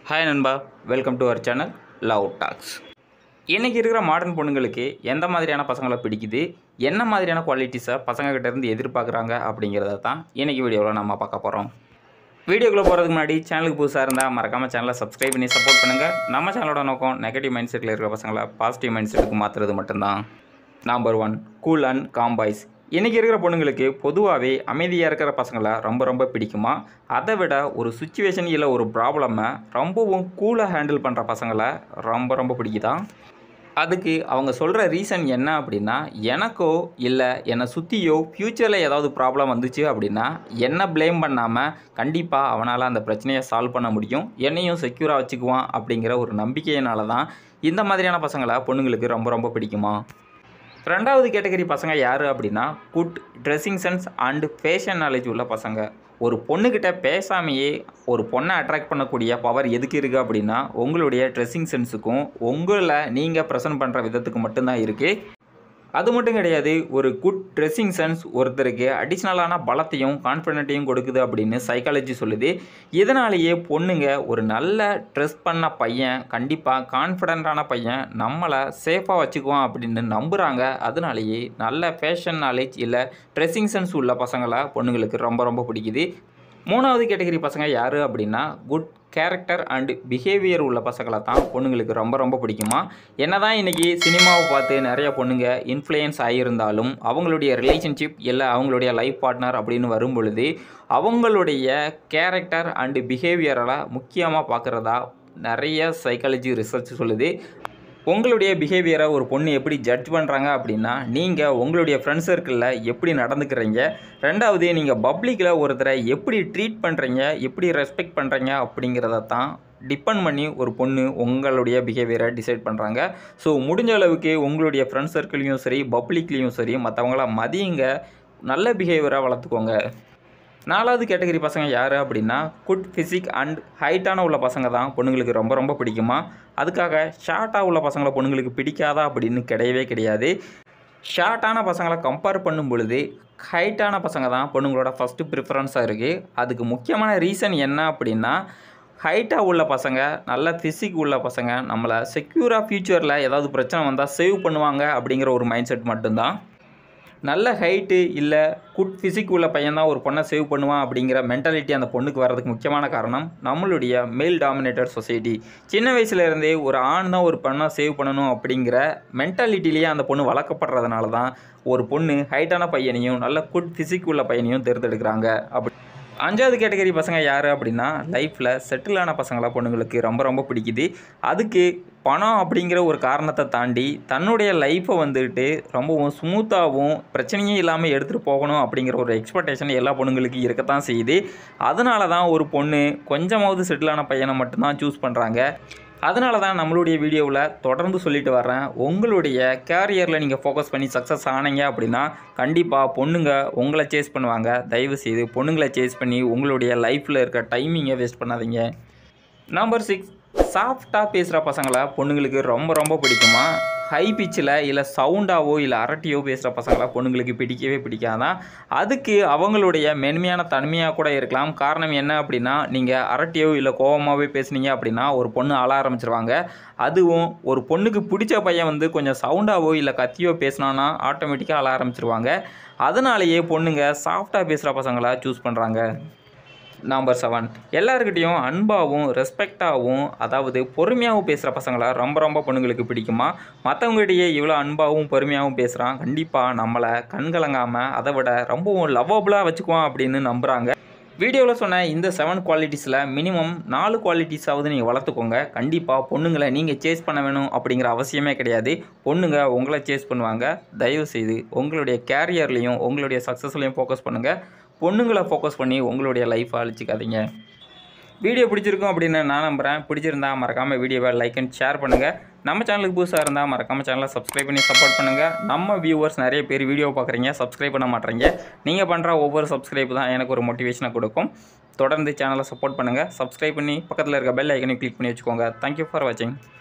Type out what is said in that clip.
Hi நண்பா, welcome to our channel love talks. இன்றைக்கி இருக்கிற மாடர்ன் பொண்ணுங்களுக்கு எந்த மாதிரியான பசங்களை பிடிக்குது, என்ன மாதிரியான குவாலிட்டிஸை பசங்கக்கிட்டேருந்து எதிர்பார்க்குறாங்க அப்படிங்கிறத தான் இன்றைக்கி வீடியோவில் நம்ம பார்க்க போகிறோம். வீடியோக்குள்ளே போகிறதுக்கு முன்னாடி சேனலுக்கு புதுசாக இருந்தால் மறக்காமல் சேனலை சப்ஸ்கிரைப் பண்ணி சப்போர்ட் பண்ணுங்கள். நம்ம சேனலோட நோக்கம் நெகட்டிவ் மைண்ட் செட்டில் இருக்கிற பசங்களை பாசிட்டிவ் மைண்ட் செட்டுக்கு மாற்றுறது மட்டும்தான். Number 1, cool and calm boys. இன்றைக்கி இருக்கிற பொண்ணுங்களுக்கு பொதுவாகவே அமைதியாக இருக்கிற பசங்களை ரொம்ப பிடிக்குமா, அதை விட ஒரு சுச்சுவேஷன் இல்லை ஒரு ப்ராப்ளமை ரொம்பவும் கூலாக ஹேண்டில் பண்ணுற பசங்களை ரொம்ப பிடிக்குதான். அதுக்கு அவங்க சொல்கிற ரீசன் என்ன அப்படின்னா, எனக்கோ இல்லை என்னை சுற்றியோ ஃப்யூச்சரில் ஏதாவது ப்ராப்ளம் வந்துச்சு அப்படின்னா என்னை ப்ளேம் பண்ணாமல் கண்டிப்பாக அவனால் அந்த பிரச்சனையை சால்வ் பண்ண முடியும், என்னையும் செக்யூராக வச்சுக்குவான் அப்படிங்கிற ஒரு நம்பிக்கையினால தான் இந்த மாதிரியான பசங்களை பொண்ணுங்களுக்கு ரொம்ப பிடிக்குமா. ரெண்டாவது கேட்டகரி பசங்க யார் அப்படின்னா, good dressing sense and fashion knowledge உள்ள பசங்க. ஒரு பொண்ணுக்கிட்ட பேசாமையே ஒரு பொண்ணை அட்ராக்ட் பண்ணக்கூடிய பவர் எதுக்கு இருக்குது அப்படின்னா, உங்களுடைய ட்ரெஸ்ஸிங் சென்ஸுக்கும் உங்களை நீங்கள் ப்ரெசென்ட் பண்ணுற விதத்துக்கு மட்டும்தான் இருக்குது. அது மட்டும் கிடையாது, ஒரு குட் ட்ரெஸ்ஸிங் சென்ஸ் ஒருத்தருக்கு அடிஷ்னலான பலத்தையும் கான்ஃபிடென்ட்டையும் கொடுக்குது அப்படின்னு சைக்காலஜி சொல்லுது. இதனாலேயே பொண்ணுங்க ஒரு நல்ல ட்ரெஸ் பண்ண பையன், கண்டிப்பாக கான்ஃபிடென்ட்டான பையன் நம்மளை சேஃபாக வச்சுக்குவான் அப்படின்னு நம்புகிறாங்க. அதனாலேயே நல்ல ஃபேஷன் நாலேஜ் இல்லை ட்ரெஸ்ஸிங் சென்ஸ் உள்ள பசங்களை பொண்ணுங்களுக்கு ரொம்ப பிடிக்குது. மூணாவது கேட்டகரி பசங்க யார் அப்படின்னா, குட் கேரக்டர் அண்டு பிஹேவியர் உள்ள பசங்களை தான் பொண்ணுங்களுக்கு ரொம்ப பிடிக்குமா. என்ன தான் இன்றைக்கி சினிமாவை பார்த்து நிறைய பொண்ணுங்க இன்ஃப்ளூயன்ஸ் ஆகியிருந்தாலும் அவங்களுடைய ரிலேஷன்ஷிப் இல்லை அவங்களுடைய லைஃப் பார்ட்னர் அப்படின்னு வரும் பொழுது அவங்களுடைய கேரக்டர் அண்டு பிஹேவியரை முக்கியமாக பார்க்குறதா நிறைய சைக்காலஜி ரிசர்ச் சொல்லுது. உங்களுடைய பிஹேவியரை ஒரு பொண்ணு எப்படி ஜட்ஜ் பண்ணுறாங்க அப்படின்னா, நீங்கள் உங்களுடைய ஃப்ரெண்ட்ஸ் சர்க்கிளில் எப்படி நடந்துக்கிறீங்க, ரெண்டாவது நீங்கள் பப்ளிக்கில் ஒருத்தரை எப்படி ட்ரீட் பண்ணுறீங்க, எப்படி ரெஸ்பெக்ட் பண்ணுறீங்க அப்படிங்கிறத தான் டிபெண்ட் பண்ணி ஒரு பொண்ணு உங்களுடைய பிஹேவியரை டிசைட் பண்ணுறாங்க. ஸோ முடிஞ்ச அளவுக்கு உங்களுடைய ஃப்ரெண்ட்ஸ் சர்க்கிள்லையும் சரி பப்ளிக்லேயும் சரி மற்றவங்கள மதியுங்க, நல்ல பிஹேவியரை வளர்த்துக்கோங்க. நாலாவது கேட்டகரி பசங்க யார் அப்படின்னா, குட் ஃபிசிக் அண்ட் ஹைட்டான உள்ள பசங்க தான் பொண்ணுங்களுக்கு ரொம்ப பிடிக்குமா. அதுக்காக ஷார்ட்டாக உள்ள பசங்களை பொண்ணுங்களுக்கு பிடிக்காதா அப்படின்னு கிடையாது. ஷார்ட்டான பசங்களை கம்பேர் பண்ணும் பொழுது ஹைட்டான பசங்க தான் பொண்ணுங்களோட ஃபஸ்ட்டு ப்ரிஃபரன்ஸாக இருக்குது. அதுக்கு முக்கியமான ரீசன் என்ன அப்படின்னா, ஹைட்டாக உள்ள பசங்க, நல்ல ஃபிசிக் உள்ள பசங்க நம்மளை செக்யூராக ஃப்யூச்சரில் ஏதாவது பிரச்சனை வந்தால் சேவ் பண்ணுவாங்க அப்படிங்கிற ஒரு மைண்ட் செட் மட்டும்தான். நல்ல ஹைட்டு இல்லை குட் ஃபிசிக் உள்ள பையன் தான் ஒரு பொண்ணை சேவ் பண்ணுவான் அப்படிங்கிற மென்டாலிட்டி அந்த பொண்ணுக்கு வர்றதுக்கு முக்கியமான காரணம் நம்மளுடைய மேல் டாமினேட்டட் சொசைட்டி. சின்ன வயசுலேருந்தே ஒரு ஆண் தான் ஒரு பொண்ணை சேவ் பண்ணணும் அப்படிங்கிற மென்டாலிட்டிலேயே அந்த பொண்ணு வளர்க்கப்படுறதுனால தான் ஒரு பொண்ணு ஹைட்டான பையனையும் நல்ல குட் ஃபிசிக் உள்ள பையனையும் தேர்ந்தெடுக்கிறாங்க. அப்படி அஞ்சாவது கேட்டகரி பசங்க யார் அப்படின்னா, லைஃப்பில் செட்டிலான பசங்களை பொண்ணுங்களுக்கு ரொம்ப பிடிக்குது. அதுக்கு பணம் அப்படிங்கிற ஒரு காரணத்தை தாண்டி தன்னுடைய லைஃப்பை வந்துட்டு ரொம்பவும் ஸ்மூத்தாகவும் பிரச்சனையே இல்லாமல் எடுத்துகிட்டு போகணும் அப்படிங்கிற ஒரு எக்ஸ்பெக்டேஷன் எல்லா பொண்ணுங்களுக்கு இருக்கத்தான் செய்யுது. அதனால தான் ஒரு பொண்ணு கொஞ்சமாவது செட்டிலான பையனை மட்டும்தான் சூஸ் பண்ணுறாங்க. அதனால தான் நம்மளுடைய வீடியோவில் தொடர்ந்து சொல்லிட்டு வரேன், உங்களுடைய கேரியரில் நீங்கள் ஃபோக்கஸ் பண்ணி சக்ஸஸ் ஆனீங்க அப்படின்னா கண்டிப்பாக பொண்ணுங்க உங்களை சேஸ் பண்ணுவாங்க. தயவுசெய்து பொண்ணுங்களை சேஸ் பண்ணி உங்களுடைய லைஃப்பில் இருக்க டைமிங்கை வேஸ்ட் பண்ணாதீங்க. நம்பர் 6, சாஃப்டாக பேசுகிற பசங்களை பொண்ணுங்களுக்கு ரொம்ப பிடிக்குமா. ஹை பிச்சில் இல்லை சவுண்டாவோ இல்லை அரட்டியோ பேசுகிற பசங்களை பொண்ணுங்களுக்கு பிடிக்கவே பிடிக்காதான். அதுக்கு அவங்களுடைய மென்மையான தன்மையாக கூட இருக்கலாம். காரணம் என்ன அப்படின்னா, நீங்கள் அரட்டியோ இல்லை கோவமாகவே பேசுனீங்க அப்படின்னா ஒரு பொண்ணு அழ ஆரம்பிச்சிருவாங்க. அதுவும் ஒரு பொண்ணுக்கு பிடிச்ச பையன் வந்து கொஞ்சம் சவுண்டாவோ இல்லை கத்தியோ பேசினான்னா ஆட்டோமேட்டிக்காக அழ ஆரம்பிச்சிருவாங்க. அதனாலேயே பொண்ணுங்க சாஃப்டாக பேசுகிற பசங்களை சூஸ் பண்ணுறாங்க. நம்பர் 7, எல்லாருக்கிட்டையும் அன்பாகவும் ரெஸ்பெக்டாகவும் அதாவது பொறுமையாகவும் பேசுகிற பசங்களை ரொம்ப பொண்ணுங்களுக்கு பிடிக்குமா. மற்றவங்ககிட்டயே இவ்வளோ அன்பாகவும் பொறுமையாகவும் பேசுகிறான், கண்டிப்பாக நம்மளை கண்கலங்காமல் அதை விட ரொம்பவும் லவ்வபுளாக வச்சுக்குவான் அப்படின்னு நம்புகிறாங்க. வீடியோவில் சொன்ன இந்த 7 குவாலிட்டிஸில் மினிமம் 4 குவாலிட்டிஸாவது நீங்கள் வளர்த்துக்கோங்க. கண்டிப்பாக பொண்ணுங்களை நீங்கள் சேஸ் பண்ண வேணும் அப்படிங்கிற அவசியமே கிடையாது. பொண்ணுங்க உங்களை சேஸ் பண்ணுவாங்க. தயவுசெய்து உங்களுடைய கேரியர்லேயும் உங்களுடைய சக்ஸஸ்லையும் ஃபோக்கஸ் பண்ணுங்கள். பொண்ணுங்களை ஃபோக்கஸ் பண்ணி உங்களுடைய லைஃப்பை அழிச்சிக்காதீங்க. வீடியோ பிடிச்சிருக்கும் அப்படின்னு நான் நம்புகிறேன். பிடிச்சிருந்தா மறக்காமல் வீடியோவை லைக் அண்ட் ஷேர் பண்ணுங்கள். நம்ம சேனலுக்கு புதுசாக இருந்தால் மறக்காமல் சேனலை சப்ஸ்கிரைப் பண்ணி சப்போர்ட் பண்ணுங்கள். நம்ம வியூவர்ஸ் நிறைய பேர் வீடியோ பார்க்குறீங்க, சப்ஸ்கிரைப் பண்ண மாட்டேறீங்க. நீங்கள் பண்ணுற ஒவ்வொரு சப்ஸ்கிரைப் தான் எனக்கு ஒரு மோட்டிவேஷனை கொடுக்கும். தொடர்ந்து சேனலை சப்போர்ட் பண்ணுங்கள். சப்ஸ்கிரைப் பண்ணி பக்கத்தில் இருக்க பெல் ஐக்கனை கிளிக் பண்ணி வச்சுக்கோங்க. தேங்க்யூ ஃபார் வாட்சிங்.